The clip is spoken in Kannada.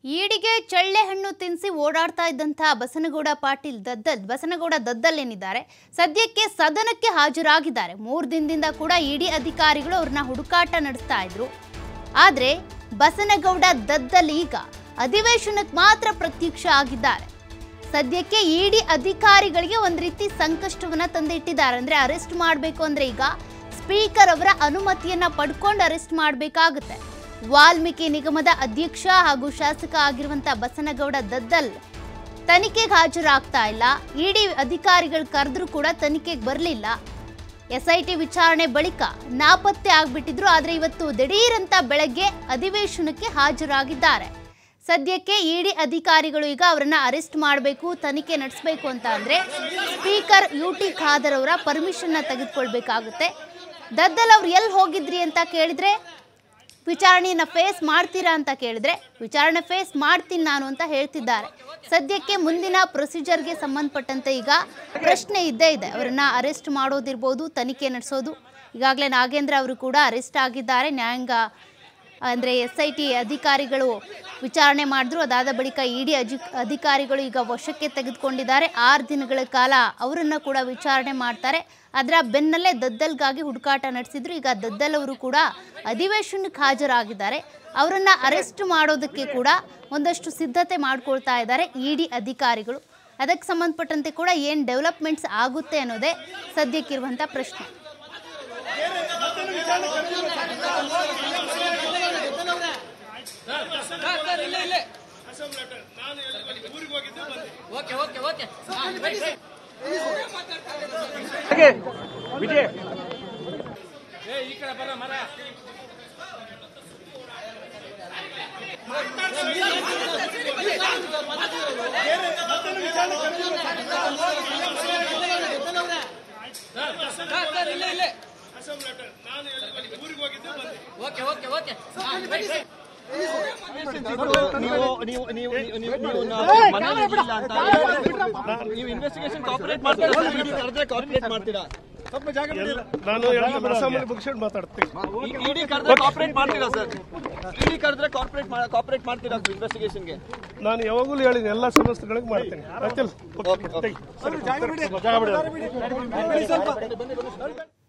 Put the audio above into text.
ಈಡಿಗೆ ಚಳ್ಳೆ ಹಣ್ಣು ತಿನ್ನಿಸಿ ಓಡಾಡ್ತಾ ಇದ್ದಂತ ಬಸನಗೌಡ ದದ್ದಲ್ ಏನಿದ್ದಾರೆ ಸದ್ಯಕ್ಕೆ ಸದನಕ್ಕೆ ಹಾಜರಾಗಿದ್ದಾರೆ। 3 ದಿನದಿಂದ ಕೂಡ ಇಡಿ ಅಧಿಕಾರಿಗಳು ಅವರನ್ನ ಹುಡುಕಾಟ ನಡೆಸ್ತಾ ಇದ್ರು। ಆದರೆ ಬಸನಗೌಡ ದದ್ದಲ್ ಈಗ ಅಧಿವೇಶನಕ್ಕೆ ಮಾತ್ರ ಪ್ರತ್ಯಕ್ಷ ಆಗಿದ್ದಾರೆ। ಸದ್ಯಕ್ಕೆ ಇಡಿ ಅಧಿಕಾರಿಗಳಿಗೆ ಒಂದು ರೀತಿ ಸಂಕಷ್ಟವನ್ನ ತಂದಿಟ್ಟಿದ್ದಾರೆ। ಅಂದ್ರೆ ಅರೆಸ್ಟ್ ಮಾಡಬೇಕು ಅಂದ್ರೆ ಈಗ ಸ್ಪೀಕರ್ ಅವರ ಅನುಮತಿಯನ್ನ ಪಡ್ಕೊಂಡು ಅರೆಸ್ಟ್ ಮಾಡಬೇಕಾಗುತ್ತೆ। ವಾಲ್ಮೀಕಿ ನಿಗಮದ ಅಧ್ಯಕ್ಷ ಹಾಗೂ ಶಾಸಕ ಆಗಿರುವಂತ ಬಸನಗೌಡ ದದ್ದಲ್ ತನಿಖೆಗೆ ಹಾಜರಾಗ್ತಾ ಇಲ್ಲ। ಇಡಿ ಅಧಿಕಾರಿಗಳು ಕರೆದ್ರೂ ಕೂಡ ತನಿಖೆಗೆ ಬರಲಿಲ್ಲ। ಎಸ್ಐಟಿ ವಿಚಾರಣೆ ಬಳಿಕ ನಾಪತ್ತೆ ಆಗ್ಬಿಟ್ಟಿದ್ರು। ಆದರೆ ಇವತ್ತು ದಿಢೀರಂತ ಬೆಳಗ್ಗೆ ಅಧಿವೇಶನಕ್ಕೆ ಹಾಜರಾಗಿದ್ದಾರೆ। ಸದ್ಯಕ್ಕೆ ಇಡಿ ಅಧಿಕಾರಿಗಳು ಈಗ ಅವರನ್ನ ಅರೆಸ್ಟ್ ಮಾಡಬೇಕು, ತನಿಖೆ ನಡೆಸಬೇಕು ಅಂತ ಅಂದ್ರೆ ಸ್ಪೀಕರ್ ಯುಟಿ ಖಾದರ್ ಅವರ ಪರ್ಮಿಷನ್ ತೆಗೆದುಕೊಳ್ಬೇಕಾಗುತ್ತೆ। ದದ್ದಲ್ ಅವರು ಎಲ್ಲಿ ಹೋಗಿದ್ರಿ ಅಂತ ಕೇಳಿದ್ರೆ ವಿಚಾರಣೆಯನ್ನು ಫೇಸ್ ಮಾಡ್ತೀರಾ ಅಂತ ಕೇಳಿದ್ರೆ ವಿಚಾರಣೆ ಫೇಸ್ ಮಾಡ್ತೀನಿ ನಾನು ಅಂತ ಹೇಳ್ತಿದ್ದಾರೆ। ಸದ್ಯಕ್ಕೆ ಮುಂದಿನ ಪ್ರೊಸೀಜರ್ಗೆ ಸಂಬಂಧಪಟ್ಟಂತೆ ಈಗ ಪ್ರಶ್ನೆ ಇದ್ದೇ ಇದೆ। ಅವರನ್ನ ಅರೆಸ್ಟ್ ಮಾಡೋದಿರ್ಬೋದು, ತನಿಖೆ ನಡೆಸೋದು। ಈಗಾಗಲೇ ನಾಗೇಂದ್ರ ಅವರು ಕೂಡ ಅರೆಸ್ಟ್ ಆಗಿದ್ದಾರೆ। ನ್ಯಾಯಾಂಗ ಅಂದರೆ ಎಸ್ಐಟಿ ಅಧಿಕಾರಿಗಳು ವಿಚಾರಣೆ ಮಾಡಿದ್ರು। ಅದಾದ ಬಳಿಕ ಇಡಿ ಅಧಿಕಾರಿಗಳು ಈಗ ವಶಕ್ಕೆ ತೆಗೆದುಕೊಂಡಿದ್ದಾರೆ। 6 ದಿನಗಳ ಕಾಲ ಅವರನ್ನು ಕೂಡ ವಿಚಾರಣೆ ಮಾಡ್ತಾರೆ। ಅದರ ಬೆನ್ನಲ್ಲೇ ದದ್ದಲ್ಗಾಗಿ ಹುಡುಕಾಟ ನಡೆಸಿದ್ರು। ಈಗ ದದ್ದಲ್ ಅವರು ಕೂಡ ಅಧಿವೇಶನಕ್ಕೆ ಹಾಜರಾಗಿದ್ದಾರೆ। ಅವರನ್ನು ಅರೆಸ್ಟ್ ಮಾಡೋದಕ್ಕೆ ಕೂಡ ಒಂದಷ್ಟು ಸಿದ್ಧತೆ ಮಾಡ್ಕೊಳ್ತಾ ಇದ್ದಾರೆ ಇಡಿ ಅಧಿಕಾರಿಗಳು। ಅದಕ್ಕೆ ಸಂಬಂಧಪಟ್ಟಂತೆ ಕೂಡ ಏನು ಡೆವಲಪ್ಮೆಂಟ್ಸ್ ಆಗುತ್ತೆ ಅನ್ನೋದೇ ಸದ್ಯಕ್ಕಿರುವಂಥ ಪ್ರಶ್ನೆ। ವಿಜಯ್ ಈ ಕಡೆ ಬರ ಮರ ನೀವು ಇನ್ವೆಸ್ಟಿಗೇಷನ್ ಕಾಪರೇಟ್ ಮಾಡ್ತೀರಾ? ನಾನು ಮುಗಿಸ್ಕೊಂಡು ಮಾತಾಡ್ತೀನಿ। ಇಡಿ ಕರೆದ್ರೆ ಕಾಪರೇಟ್ ಮಾಡ್ತೀರಾ ಸರ್? ಇಡಿ ಕರೆದ್ರೆ ಕಾಪರೇಟ್ ಮಾಡ್ತೀರಾ ಇನ್ವೆಸ್ಟಿಗೇಷನ್ಗೆ? ನಾನು ಯಾವಾಗಲೂ ಹೇಳಿದ್ದೀನಿ, ಎಲ್ಲ ಸಮಸ್ಯೆಗಳಿಗೆ ಮಾಡ್ತೀನಿ। ಜಾಗ ಬಿಡಿ.